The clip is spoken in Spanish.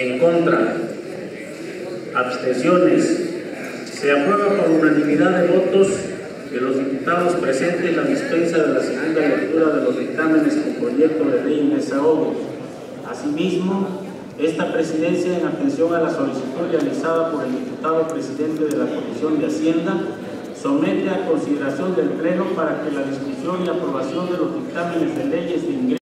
En contra, abstenciones. Se aprueba por unanimidad de votos de los diputados presentes la dispensa de la segunda lectura de los dictámenes con proyecto de ley en desahogo. Asimismo, esta presidencia, en atención a la solicitud realizada por el diputado presidente de la Comisión de Hacienda, somete a consideración del Pleno para que la discusión y aprobación de los dictámenes de leyes de ingreso